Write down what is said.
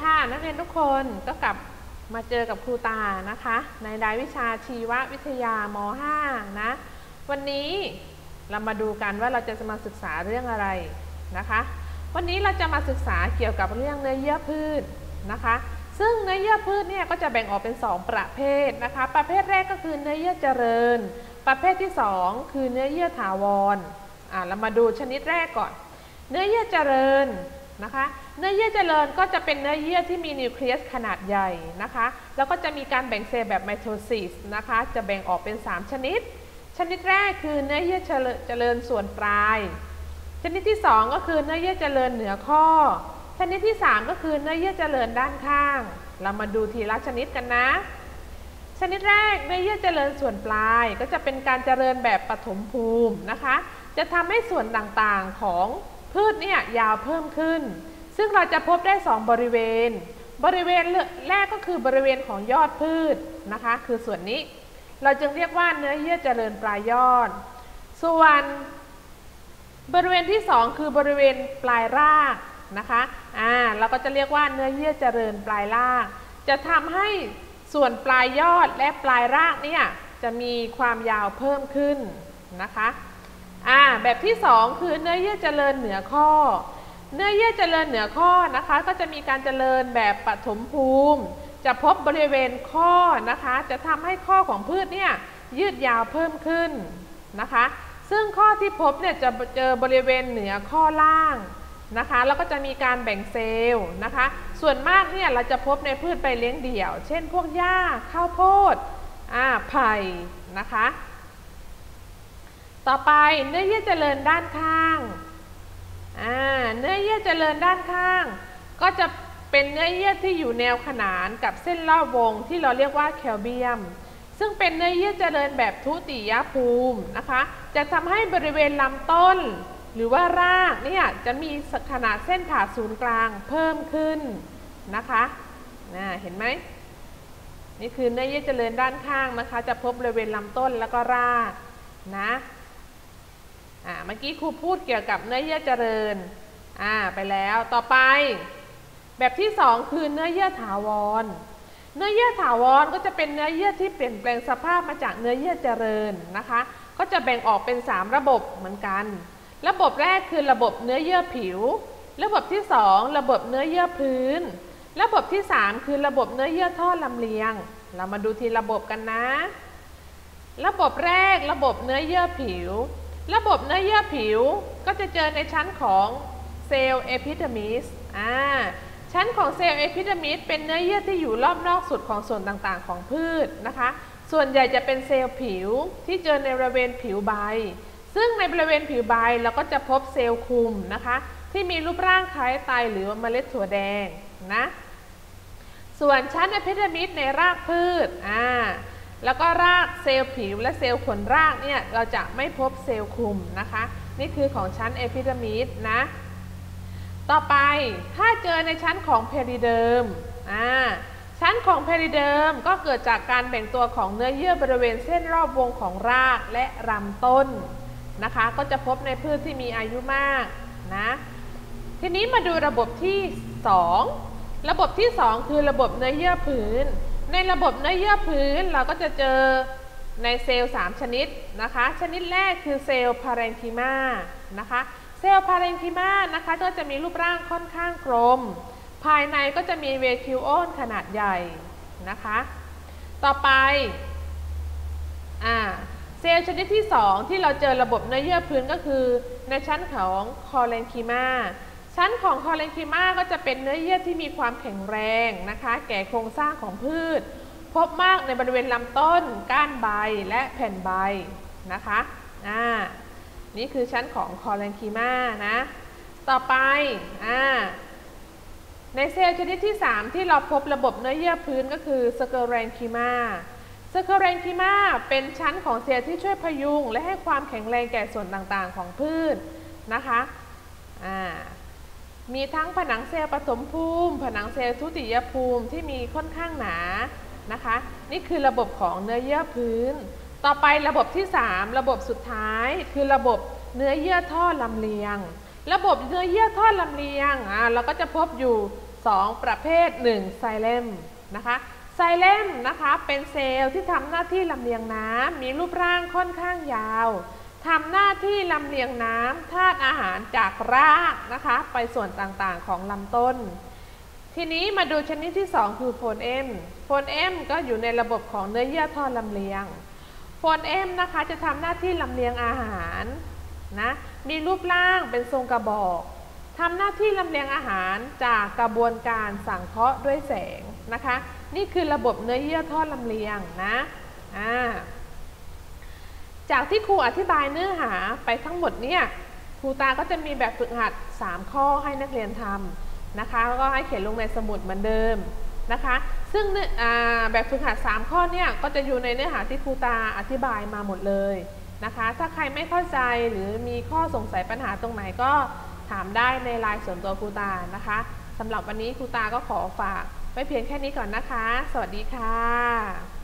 ค่ะนักเรียนทุกคนก็กลับมาเจอกับครูตานะคะในรายวิชาชีววิทยาม.5 นะวันนี้เรามาดูกันว่าเราจะมาศึกษาเรื่องอะไรนะคะวันนี้เราจะมาศึกษาเกี่ยวกับเรื่องเนื้อเยื่อพืชนะคะซึ่งเนื้อเยื่อพืชเนี่ยก็จะแบ่งออกเป็น2ประเภทนะคะประเภทแรกก็คือเนื้อเยื่อเจริญประเภทที่2คือเนื้อเยื่อถาวรเรามาดูชนิดแรกก่อนเนื้อเยื่อเจริญนะคะเนื้อเยื่อเจริญก็จะเป็นเนื้อเยื่อที่มีนิวเคลียสขนาดใหญ่นะคะแล้วก็จะมีการแบ่งเซลล์แบบไมโทซิสนะคะจะแบ่งออกเป็น3ชนิดชนิดแรกคือเนื้อเยื่อเจริญส่วนปลายชนิดที่2ก็คือเนื้อเยื่อเจริญเหนือข้อชนิดที่3ก็คือเนื้อเยื่อเจริญด้านข้างเรามาดูทีละชนิดกันนะชนิดแรกเนื้อเยื่อเจริญส่วนปลายก็จะเป็นการเจริญแบบปฐมภูมินะคะจะทำให้ส่วนต่างๆของพืชเนี่ยยาวเพิ่มขึ้นซึ่งเราจะพบได้2บริเวณแรกก็คือบริเวณของยอดพืชนะคะคือส่วนนี้เราจึงเรียกว่าเนื้อเยื่อเจริญปลายยอดส่วนบริเวณที่2คือบริเวณปลายรากนะคะเราก็จะเรียกว่าเนื้อเยื่อเจริญปลายรากจะทำให้ส่วนปลายยอดและปลายรากเนี่ยจะมีความยาวเพิ่มขึ้นนะคะแบบที่2คือเนื้อเยื่อเจริญเหนือข้อเนื้อเยื่อเจริญเหนือข้อนะคะก็จะมีการเจริญแบบปฐมภูมิจะพบบริเวณข้อนะคะจะทำให้ข้อของพืชเนี่ยยืดยาวเพิ่มขึ้นนะคะซึ่งข้อที่พบเนี่ยจะเจอบริเวณเหนือข้อล่างนะคะแล้วก็จะมีการแบ่งเซลล์นะคะส่วนมากเนี่ยเราจะพบในพืชใบเลี้ยงเดี่ยวเช่นพวกหญ้าข้าวโพดไผ่นะคะต่อไปเนื้อเยื่อเจริญด้านข้างเนื้อเยื่อเจริญด้านข้างก็จะเป็นเนื้อเยื่อที่อยู่แนวขนานกับเส้นรอบวงที่เราเรียกว่าแคลเบียมซึ่งเป็นเนื้อเยื่อเจริญแบบทุติยภูมินะคะจะทำให้บริเวณลำต้นหรือว่ารากเนี่ยจะมีขนาดเส้นผ่าศูนย์กลางเพิ่มขึ้นนะคะเห็นไหมนี่คือเนื้อเยื่อเจริญด้านข้างนะคะจะพบบริเวณลำต้นแล้วก็รากนะเมื่อกี้ครูพูดเกี่ยวกับเนื้อเยื่อเจริญไปแล้วต่อไปแบบที่2คือเนื้อเยื่อถาวรเนื้อเยื่อถาวรก็จะเป็นเนื้อเยื่อที่เปลี่ยนแปลงสภาพมาจากเนื้อเยื่อเจริญนะคะก็จะแบ่งออกเป็น3ระบบเหมือนกันระบบแรกคือระบบเนื้อเยื่อผิวระบบที่2ระบบเนื้อเยื่อพื้นระบบที่3คือระบบเนื้อเยื่อท่อลำเลียงเรามาดูทีระบบกันนะระบบแรกระบบเนื้อเยื่อผิวระบบเนื้อเยื่อผิวก็จะเจอในชั้นของเซลล์เอพิเดอร์มิสชั้นของเซลล์เอพิเดอร์มิสเป็นเนื้อเยื่อที่อยู่รอบนอกสุดของส่วนต่างๆของพืชนะคะส่วนใหญ่จะเป็นเซลล์ผิวที่เจอในบริเวณผิวใบซึ่งในบริเวณผิวใบเราก็จะพบเซลล์คุมนะคะที่มีรูปร่างคล้ายไตหรือเมล็ดถั่วแดงนะส่วนชั้นเอพิเดอร์มิสในรากพืชแล้วก็รากเซลล์ผิวและเซลล์ขนรากเนี่ยเราจะไม่พบเซลล์คุมนะคะนี่คือของชั้นเอพิเดอร์มิสนะต่อไปถ้าเจอในชั้นของเพริเดิมชั้นของเพริเดิมก็เกิดจากการแบ่งตัวของเนื้อเยื่อบริเวณเส้นรอบวงของรากและลำต้นนะคะก็จะพบในพืชที่มีอายุมากนะทีนี้มาดูระบบที่2ระบบที่2คือระบบเนื้อเยื่อพื้นในระบบเนื้อเยื่อพื้นเราก็จะเจอในเซลล์3ชนิดนะคะชนิดแรกคือเซลล์พาเรนคิมานะคะเซลล์พาเรนคิมานะคะก็จะมีรูปร่างค่อนข้างกลมภายในก็จะมีเวคิวโอนขนาดใหญ่นะคะต่อไปเซลล์ชนิดที่2ที่เราเจอระบบเนื้อเยื่อพื้นก็คือในชั้นของคอเรนคิมาชั้นของคอเรนคิมาก็จะเป็นเนื้อเยื่อที่มีความแข็งแรงนะคะแก่โครงสร้างของพืชพบมากในบริเวณลำต้นก้านใบและแผ่นใบนะคะนี่คือชั้นของคอเรนคิมานะต่อไปในเซลล์ชนิดที่3ที่เราพบระบบเนื้อเยื่อพื้นก็คือสเคเรนคิมาสเคเรนคิมาเป็นชั้นของเซลล์ที่ช่วยพยุงและให้ความแข็งแรงแก่ส่วนต่างๆของพืชนะคะมีทั้งผนังเซลล์ปฐมภูมิผนังเซลล์ทุติยภูมิที่มีค่อนข้างหนานะคะนี่คือระบบของเนื้อเยื่อพื้นต่อไประบบที่3ระบบสุดท้ายคือระบบเนื้อเยื่อท่อลำเลียงระบบเนื้อเยื่อท่อลำเลียงเราก็จะพบอยู่ 2 ประเภท 1 ไซเลมนะคะไซเลมนะคะเป็นเซลล์ที่ทำหน้าที่ลำเลียงน้ำมีรูปร่างค่อนข้างยาวทำหน้าที่ลำเลียงน้ำธาตุอาหารจากรากนะคะไปส่วนต่างๆของลำต้นทีนี้มาดูชนิดที่ 2 คือโฟนเอมโฟนเอมก็อยู่ในระบบของเนื้อเยื่อท่อลำเลียงโฟนเอมนะคะจะทำหน้าที่ลำเลียงอาหารนะมีรูปร่างเป็นทรงกระบอกทำหน้าที่ลำเลียงอาหารจากกระบวนการสังเคราะห์ด้วยแสงนะคะนี่คือระบบเนื้อเยื่อท่อลำเลียงนะจากที่ครูอธิบายเนื้อหาไปทั้งหมดเนี่ยครูตาก็จะมีแบบฝึกหัด3 ข้อให้นักเรียนทำนะคะแล้วก็ให้เขียนลงในสมุดเหมือนเดิมนะคะซึ่งแบบฝึกหัด3 ข้อเนี่ยก็จะอยู่ในเนื้อหาที่ครูตาอธิบายมาหมดเลยนะคะถ้าใครไม่เข้าใจหรือมีข้อสงสัยปัญหาตรงไหนก็ถามได้ในไลน์ส่วนตัวครูตานะคะสำหรับวันนี้ครูตาก็ขอฝากไว้เพียงแค่นี้ก่อนนะคะสวัสดีค่ะ